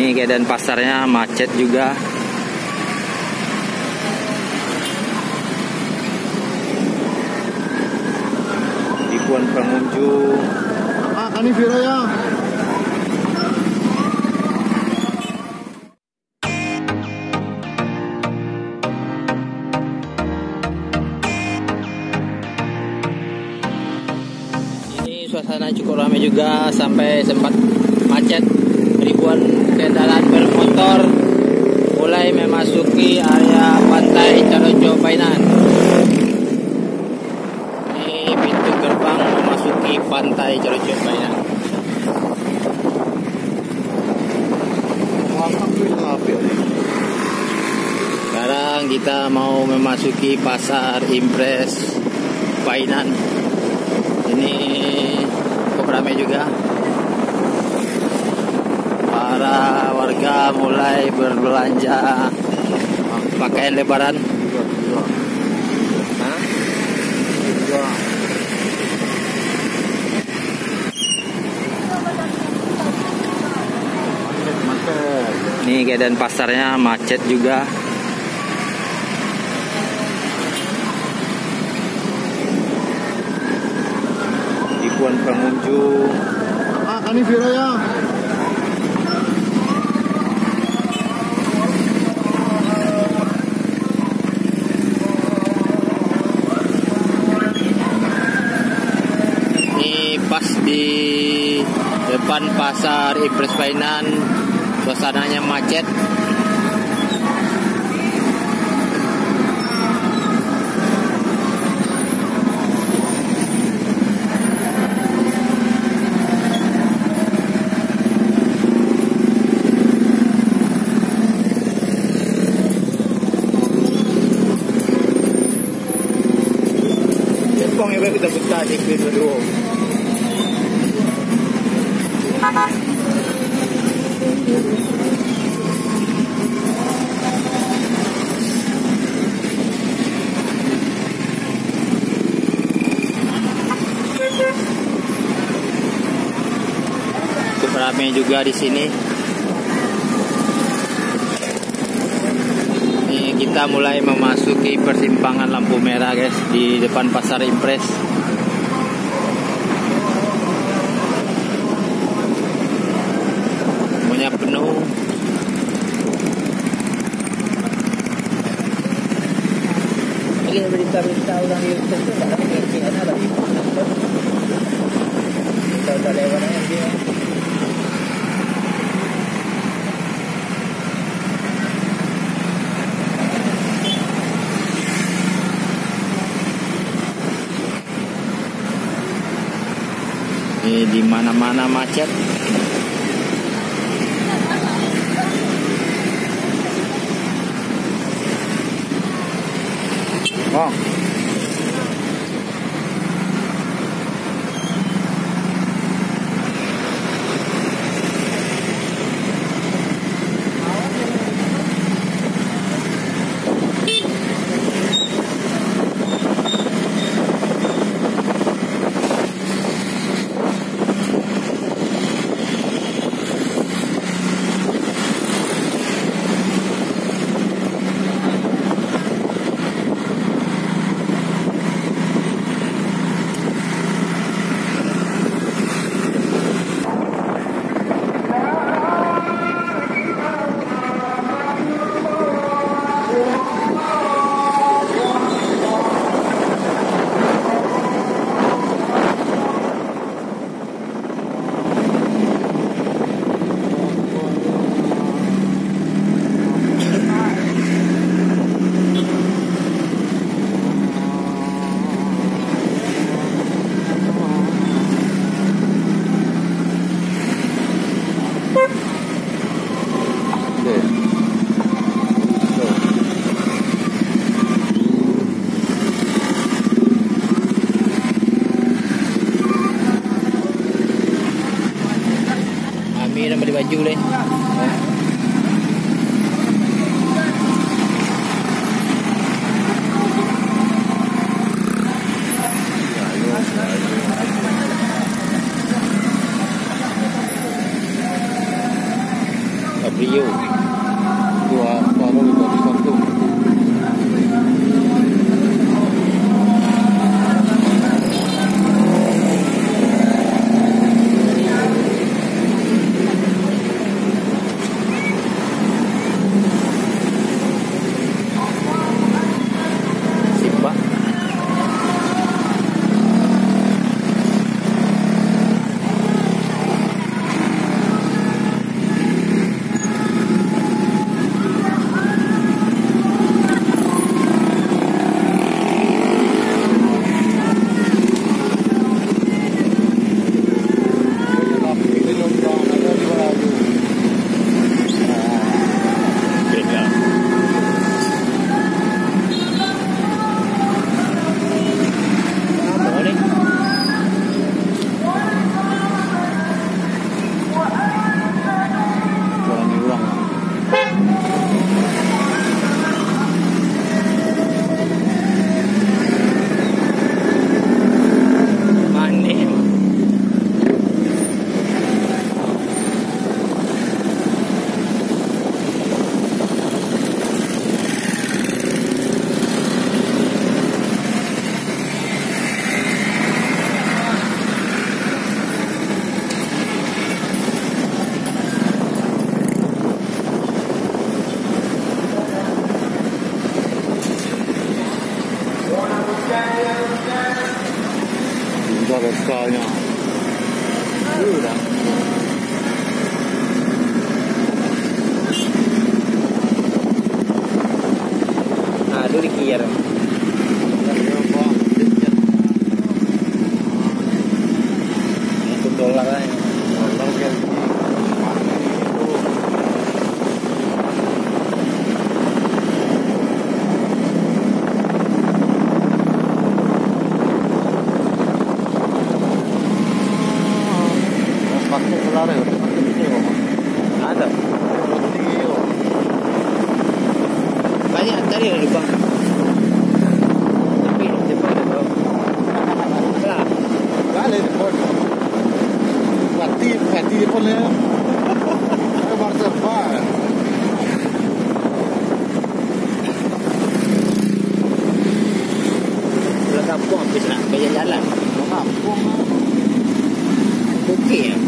Ini keadaan pasarnya macet juga. Ribuan pengunjung. Ini Vira ya. Ini suasana cukup ramai juga sampai sempat macet. Ribuan kendaraan bermotor mulai memasuki area pantai Carojo Painan. Ini pintu gerbang memasuki pantai Carojo Painan. Sekarang kita mau memasuki pasar Impres Painan. Ini cukup ramai juga. Para warga mulai berbelanja pakaian lebaran. Ini keadaan pasarnya macet juga. Ribuan pengunjung. Ini Vira ya. Pas di depan pasar Impres Painan, suasananya macet. Kung iba kita punta di Pedro. Cukup ramai juga di sini. Ini kita mulai memasuki persimpangan lampu merah, guys, di depan pasar Impres. Semuanya penuh. Ini berita-berita orang YouTube tu tak ada kira-kira nak bagi. Kita dah lewat dia. Di mana-mana macet. Oh. beli baju deh. Rio. Dua baru itu di satu. Simba. Beda. Apa ni? Berani ulang. Manis. Sudah besarnya. Sudah. Aduh dikira. Itu dolar lah. Pakai selara, pakai video. Ada. Video. Banyak tadi ada lubang. Tapi cepat ada bro. Lah. Balik pun. Pati pun ya. Saya baru bar. Pulang kampung habis nak ke jalan. Kampung. Okey ya.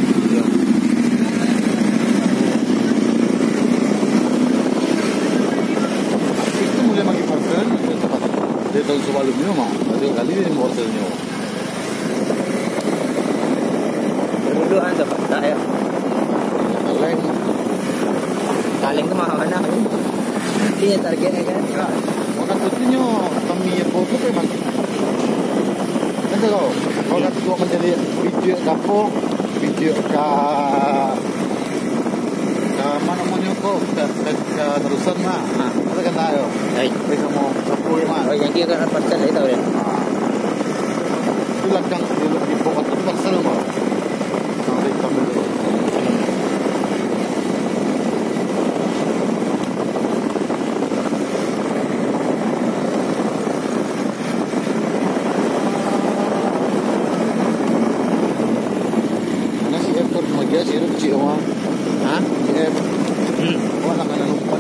Itu mulai bagi parcel. Dia tahun sebelumnya mah. Ada kali dia parcelnya. Dulu anda tak ya. Kaleng. Kaleng tu mahal mana? Ini targetnya kan. Maka tujunya kami foto memang. Nanti kalau nak tua menjadi video kampung, video ke mana namanya kok ke terusan mah. Kita kan tahu. Baik. Kita mau kampung mah. Oh yang dia kan parcel itu tahu dia. Itu lakang di pokok itu parcel mah. Nanti kami Dia sih kecil mah. Hah? Wala ka na